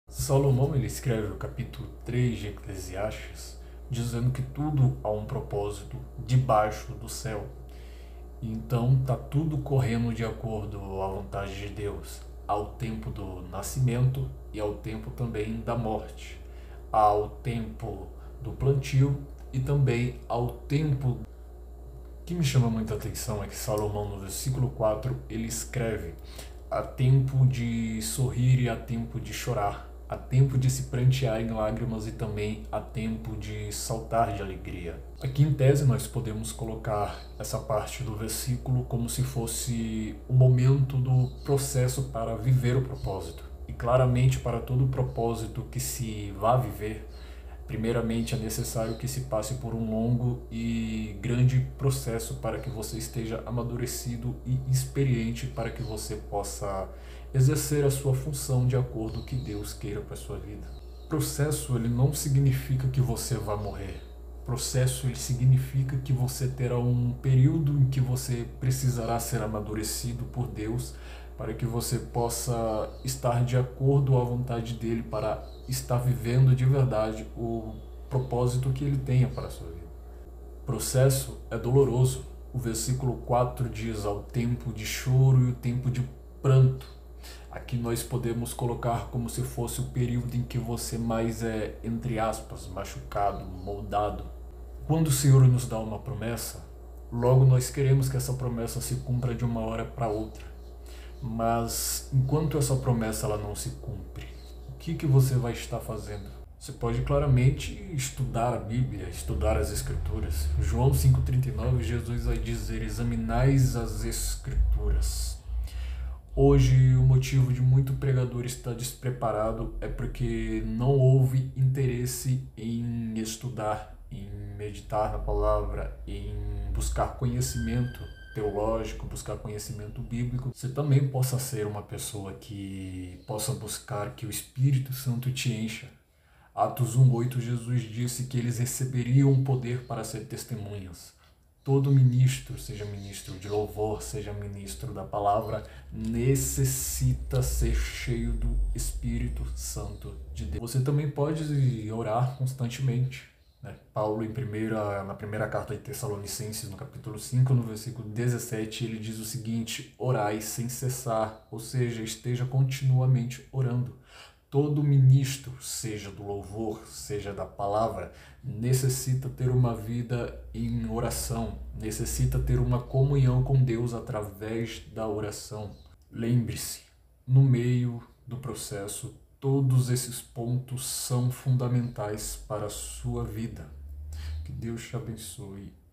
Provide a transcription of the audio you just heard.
Salomão ele escreve o capítulo 3 de Eclesiastes dizendo que tudo há um propósito debaixo do céu. Então tá tudo correndo de acordo à vontade de Deus, ao tempo do nascimento e ao tempo também da morte, ao tempo do plantio e também ao tempo. O que me chama muita atenção é que Salomão no versículo 4 ele escreve: há tempo de sorrir e há tempo de chorar, há tempo de se prantear em lágrimas e também há tempo de saltar de alegria. Aqui em tese nós podemos colocar essa parte do versículo como se fosse o momento do processo para viver o propósito. E claramente para todo o propósito que se vá viver, primeiramente é necessário que se passe por um longo e grande processo para que você esteja amadurecido e experiente para que você possa exercer a sua função de acordo com o que Deus queira para a sua vida. Processo ele não significa que você vai morrer. Processo ele significa que você terá um período em que você precisará ser amadurecido por Deus para que você possa estar de acordo à vontade dele para estar vivendo de verdade o propósito que ele tenha para a sua vida. O processo é doloroso. O versículo 4 diz: ao tempo de choro e o tempo de pranto. Aqui nós podemos colocar como se fosse o período em que você mais é, entre aspas, machucado, moldado. Quando o Senhor nos dá uma promessa, logo nós queremos que essa promessa se cumpra de uma hora para outra. Mas enquanto essa promessa ela não se cumpre, o que você vai estar fazendo? Você pode claramente estudar a Bíblia, estudar as Escrituras. João 5,39, Jesus vai dizer: examinais as Escrituras. Hoje o motivo de muito pregador estar despreparado é porque não houve interesse em estudar, em meditar na palavra, em buscar conhecimento teológico, buscar conhecimento bíblico. Você também possa ser uma pessoa que possa buscar que o Espírito Santo te encha. Atos 1,8, Jesus disse que eles receberiam poder para ser testemunhas. Todo ministro, seja ministro de louvor, seja ministro da palavra, necessita ser cheio do Espírito Santo de Deus. Você também pode orar constantemente. Paulo, na primeira carta de Tessalonicenses, no capítulo 5, no versículo 17, ele diz o seguinte: orai sem cessar, ou seja, esteja continuamente orando. Todo ministro, seja do louvor, seja da palavra, necessita ter uma vida em oração, necessita ter uma comunhão com Deus através da oração. Lembre-se, no meio do processo, todos esses pontos são fundamentais para a sua vida. Que Deus te abençoe.